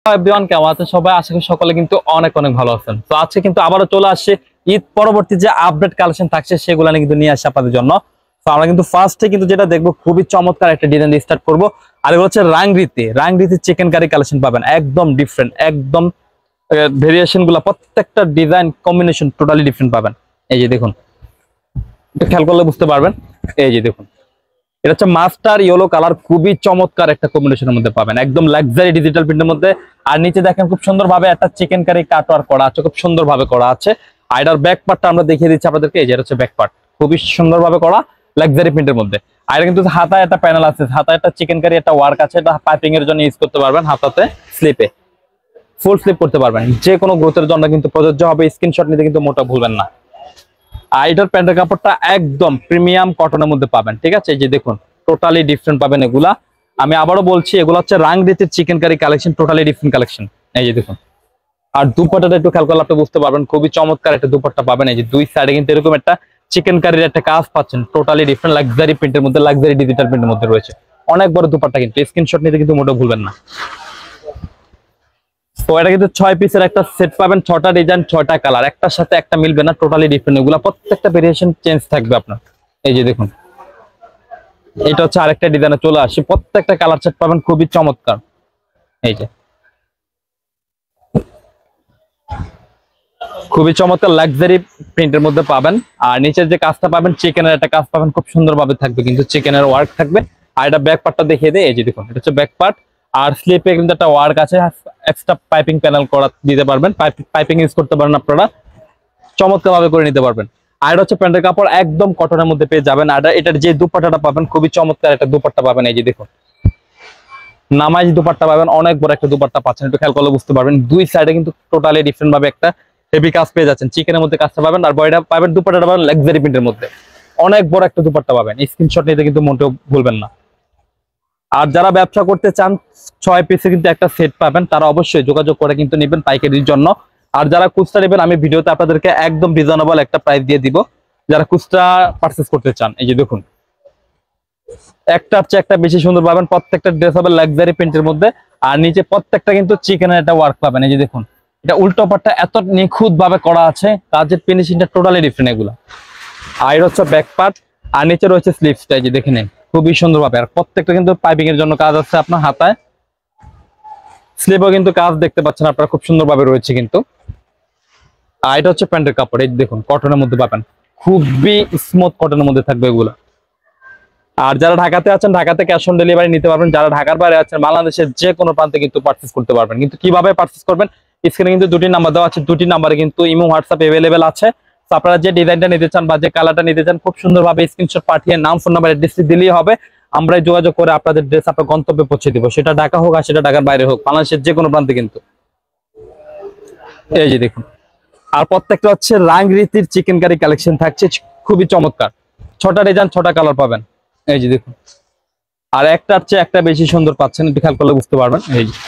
Everyone, কেমন আছেন সবাই? আশা করি সকলে কিন্তু অনেক অনেক ভালো আছেন। তো আজকে কিন্তু আবারও চলে আসছে ঈদ পরবর্তী যে আপডেট কালেকশন থাকছে সেগুলো নিয়ে কিন্তু নিয়ে আসছে আপনাদের জন্য। তো আমরা কিন্তু ফার্স্টে কিন্তু যেটা দেখবো খুবই চমৎকার একটা ডিজাইন দিয়ে স্টার্ট করবো। আর এগুলো হচ্ছে রাংরিতে চিকেন কারি কালেকশন পাবেন, একদম ডিফারেন্ট, একদম ভেরিয়েশন গুলা প্রত্যেকটা ডিজাইন কম্বিনেশন টোটালি ডিফারেন্ট পাবেন। এই যে দেখুন, খেয়াল করলে বুঝতে পারবেন। এই যে দেখুন, এটা হচ্ছে মাস্টার ইয়েলো কালার, খুবই চমৎকার একটা কম্বিনেশনের মধ্যে পাবেন, একদম লাক্সারি ডিজিটাল প্রিন্টের মধ্যে। আর নিচে দেখেন খুব সুন্দর ভাবে একটা চিকেন কারি কাটওয়ার্ক করা আছে, খুব সুন্দর ভাবে করা আছে। আর এটার ব্যাক পার্টটা আমরা দেখিয়ে দিচ্ছি আপনাদেরকে। এই যে এটা হচ্ছে ব্যাক পার্ট, খুবই সুন্দর ভাবে করা লাক্সারি প্রিন্টের মধ্যে। আর এটা কিন্তু হাতায় একটা প্যানেল আছে, হাতায় একটা চিকেন কারি একটা ওয়ার্ক আছে, এটা পাইপিং এর জন্য ইউজ করতে পারবেন। হাতাতে স্লিপে ফুল স্লিপ করতে পারবেন, যে কোনো গ্রোথের জন্য কিন্তু প্রযোজ্য হবে। স্ক্রিনশট নিতে কিন্তু মোটা ভুলবেন না। আর এটার প্যান্টের কাপড়টা একদম প্রিমিয়াম কটনের মধ্যে পাবেন, ঠিক আছে? এই যে দেখুন, টোটালি ডিফারেন্ট পাবেন এগুলা। আমি আবারও বলছি, এগুলো হচ্ছে রাংরিতের chicken curry collection, totally different collection. এই যে দেখুন, আর দুপাট্টাটা একটু খেয়াল করলে আপনি বুঝতে পারবেন, খুবই চমৎকার একটা দুপাট্টা পাবেন। এই যে দুই সাইডে কিন্তু এরকম একটা চিকেন কারির একটা কাজ পাচ্ছেন, টোটালি ডিফারেন্ট লাক্সারি প্রিন্টের মধ্যে, লাক্সারি ডিজিটাল প্রিন্টের মধ্যে রয়েছে। অনেক বড় দুপাট্টা, কিন্তু স্ক্রিনশট নিতে কিন্তু মোটেও ভুলবেন না। তো এটা কিন্তু 6 পিসের একটা সেট পাবেন, 6টা ডিজাইন 6টা কালার, একটার সাথে একটা মিলবে না, টোটালি ডিফারেন্ট। এগুলা প্রত্যেকটা ভেরিয়েশন চেঞ্জ থাকবে আপনার। এই যে দেখুন, এটা হচ্ছে আরেকটা ডিজাইনে চলে আসে, প্রত্যেকটা কালার সেট পাবেন খুবই চমৎকার। এই যে খুবই চমৎকার লাক্সারি প্রিন্টের মধ্যে পাবেন। আর নিচের যে কাজটা পাবেন, চিকেনের একটা কাজ পাবেন, খুব সুন্দর ভাবে থাকবে, কিন্তু চিকেনের ওয়ার্ক থাকবে। আর এটা ব্যাক পার্টটা দেখিয়ে দেয়। এই যে দেখুন, এটা হচ্ছে ব্যাক পার্ট। আর স্লিপে কিন্তু একটা ওয়ার্ক আছে, এক্সট্রা পাইপিং প্যানেল করা দিতে পারবেন, পাইপিং ইউজ করতে পারেন আপনারা, চমৎকার ভাবে করে নিতে পারবেন। আর এটা হচ্ছে প্যান্টের কাপড়, একদম কটনের মধ্যে পেয়ে যাবেন। আর এটার যে দুপাট্টাটা পাবেন, খুবই চমৎকার একটা দুপাট্টা পাবেন। এই যে দেখুন, নামাজ দুপাট্টা পাবেন, অনেক বড় একটা দুপাট্টা পাচ্ছেন, একটু খেয়াল করলে বুঝতে পারবেন। দুই সাইডে কিন্তু টোটালি ডিফারেন্ট ভাবে একটা হেভি কাজ পেয়ে যাচ্ছেন, চিকেনের মধ্যে কাজটা পাবেন। আর বডিটা পাবেন, দুপাট্টাটা পাবেন লাক্সারি প্রিন্টের মধ্যে, অনেক বড় একটা দুপাট্টা পাবেন। স্ক্রিনশট নিতে কিন্তু মোটেও ভুলবেন না। আর যারা ব্যবসা করতে চান, 6 পিসে কিন্তু একটা সেট পাবেন, তারা অবশ্যই যোগাযোগ করে কিন্তু নেবেন পাইকারির জন্য। আর যারা খুচরা নেবেন, আমি ভিডিওতে আপনাদেরকে একদম রিজনেবল একটা প্রাইস দিয়ে দিব, যারা খুচরা পারচেস করতে চান। এই যে দেখুন, একটার চেয়ে একটা বেশি সুন্দর পাবেন, প্রত্যেকটা ড্রেস হবে লাক্সারি প্রিন্টের মধ্যে। আর নিচে প্রত্যেকটা কিন্তু চিকেনের একটা ওয়ার্ক পাবেন। এই যে দেখুন, এটা উল্টো পাটটা এত নিখুঁত ভাবে করা আছে, কাজের ফিনিশিংটা টোটালি ডিফারেন্ট এগুলা। আর এটা হচ্ছে ব্যাক পার্ট, আর নিচে রয়েছে স্লিভসটা। এই যে দেখে নেন, খুবই সুন্দর ভাবে। আর প্রত্যেকটা কিন্তু পাইপিং এর জন্য কাজ আছে আপনার হাতায়, স্লিভও কিন্তু কাজ দেখতে পাচ্ছেন আপনারা, খুব সুন্দর ভাবে রয়েছে কিন্তু। আর এটা হচ্ছে প্যান্টের কাপড়, এই দেখুন কটনের মধ্যে পাবেন, খুবই স্মুথ কটনের মধ্যে থাকবে এগুলা। আর যারা ঢাকাতে আছেন, ঢাকাতে ক্যাশ অন ডেলিভারি নিতে পারবেন। যারা ঢাকার বাইরে আছেন, বাংলাদেশের যে কোনো প্রান্তে কিন্তু পারচেস করতে পারবেন। কিন্তু কিভাবে পারচেস করবেন, স্ক্রিনে কিন্তু দুটি নাম্বার দেওয়া আছে, দুটি নাম্বারে কিন্তু ইমো হোয়াটসঅ্যাপ অ্যাভেলেবেল আছে। তো আপনারা যে ডিজাইনটা নিতে চান বা যে কালারটা নিতে চান, খুব সুন্দরভাবে স্ক্রিনশট পাঠিয়ে নাম, ফোন নাম্বার, অ্যাড্রেস দিলেই হবে। আমরাই যোগাযোগ করে আপনাদের ড্রেস আপনার গন্তব্যে পৌঁছে দিব, সেটা ঢাকা হোক আর সেটা ঢাকার বাইরে হোক, বাংলাদেশের যে কোনো প্রান্তে কিন্তু। এই যে দেখুন, আর প্রত্যেকটা হচ্ছে রাংরিতির চিকেন কারি কালেকশন থাকছে, খুবই চমৎকার। 6টা ডিজাইন 6টা কালার পাবেন। এই যে দেখুন, আর একটার চেয়ে একটা বেশি সুন্দর পাচ্ছেন, একটু খেয়াল করলে বুঝতে পারবেন। এই যে,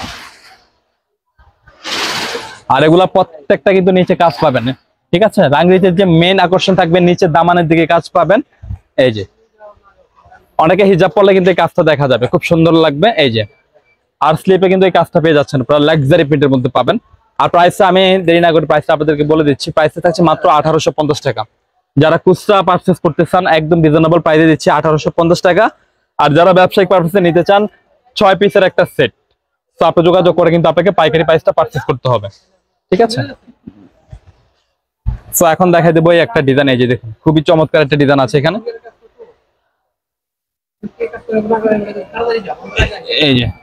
আর এগুলা প্রত্যেকটা কিন্তু নিচে কাজ পাবেন, ঠিক আছে? রাংরিতের যে মেইন আকর্ষণ থাকবে, নিচে দামানের দিকে কাজ পাবেন। এই যে অনেকে হিজাব পরলে কিন্তু এই কাজটা দেখা যাবে, খুব সুন্দর লাগবে। এই যে, আর স্লিপে কিন্তু এই কাজটা পেয়ে যাচ্ছেন, পুরো লাক্সারি প্রিন্টের মধ্যে পাবেন। আর প্রাইসটা আমি দেরি না করে প্রাইসটা আপনাদেরকে বলে দিচ্ছি। প্রাইসটা থাকছে মাত্র 1850 টাকা। যারা খুচরা পারচেস করতে চান, একদম রিজনেবল প্রাইসে দিচ্ছি 1850 টাকা। আর যারা ব্যবসায়িক পারপাসে নিতে চান, 6 পিসের একটা সেট, তো আপনি যোগাযোগ করে কিন্তু আপনাকে পাইকারি প্রাইসটা পারচেস করতে হবে, ঠিক আছে? তো এখন দেখাই দেবো এই একটা ডিজাইন। এই যে দেখুন, খুবই চমৎকার একটা ডিজাইন আছে এখানে। এই যে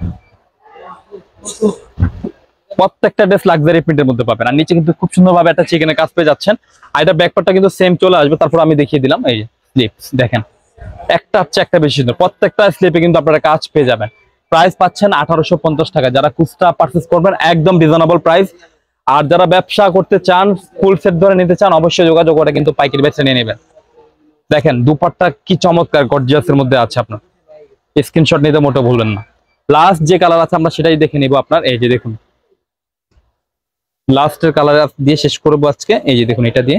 প্রত্যেকটা ড্রেস লাক্সারি প্রিন্টের মধ্যে পাবেন। আর নিচে কিন্তু খুব সুন্দর ভাবে একটা চিকেনের কাজ পেয়ে যাচ্ছেন। আর এটা ব্যাকপার্টটা কিন্তু সেম চলে আসবে, তারপর আমি দেখিয়ে দিলাম। এই যে স্লিপস দেখেন, একটা হচ্ছে একটা বেশি সুন্দর, প্রত্যেকটা স্লিপে কিন্তু আপনারা কাজ পেয়ে যাবেন। প্রাইস পাচ্ছেন 1850 টাকা। যারা খুচরা পারচেস করবেন, একদম রিজনেবল প্রাইস। আর যারা ব্যবসা করতে চান, ফুল সেট ধরে নিতে চান, অবশ্যই যোগাযোগ করে কিন্তু পাইকারি বেচে নিয়ে নেবেন। দেখেন দুপাট্টা কি চমৎকার গর্জিয়াসের মধ্যে আছে, আপনার স্ক্রিনশট নিতে মোটেও ভুলবেন না। লাস্ট যে কালার আছে আমরা সেটাই দেখে নিব আপনার। এই যে দেখুন, লাস্টের কালার দিয়ে শেষ করবো আজকে। এই যে দেখুন, এটা দিয়ে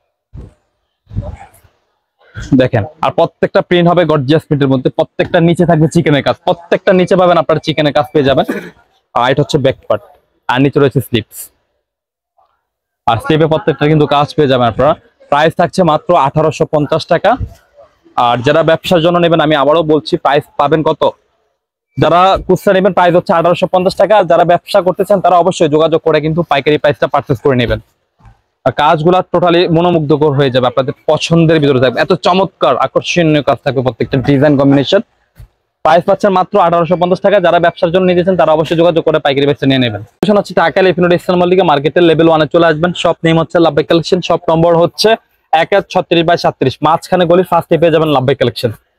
দেখেন। আর প্রত্যেকটা প্রিন্ট হবে গর্জিয়াস প্রিন্টের মধ্যে, প্রত্যেকটা নিচে থাকবে চিকেনের কাজ, প্রত্যেকটা নিচে পাবেন আপনার চিকেনের কাজ পেয়ে যাবেন। আর এটা হচ্ছে ব্যাক পার্ট, আর নিচে রয়েছে স্লিপস। আর স্লিপে প্রত্যেকটা কিন্তু কাজ পেয়ে যাবেন আপনারা। প্রাইস থাকছে মাত্র 1850 টাকা। আর যারা ব্যবসার জন্য নেবেন, আমি আবারও বলছি প্রাইস পাবেন কত, যারা খুচরা নেবেন প্রাইস হচ্ছে 1850 টাকা। আর যারা ব্যবসা করতেছেন তারা অবশ্যই যোগাযোগ করে কিন্তু পাইকারি প্রাইসটা পারচেজ করে নেবেন। আর কাজগুলা টোটালি মনোমুগ্ধকর হয়ে যাবে, আপনাদের পছন্দের ভিতরে থাকবে, এত চমৎকার আকর্ষণীয় কাজ থাকবে প্রত্যেকটা ডিজাইন কম্বিনেশন। প্রাইস পাচ্ছেন মাত্র 1850 টাকা। যারা ব্যবসার জন্য নিয়েছেন তারা অবশ্যই যোগাযোগ করে পাইকারি প্রাইসে নিয়ে নেবেন। লোকেশন হচ্ছে ঢাকা এলিফ্যান্ট ইসলাম মল্লিকা মার্কেটের লেভেল 1 এ চলে আসবেন। শপ নেম হচ্ছে লাভবাই কালেকশন, শপ নম্বর হচ্ছে 136/37, মাঝখানে গলির ফার্স্টে পেয়ে যাবেন লাভবাই কালেকশন।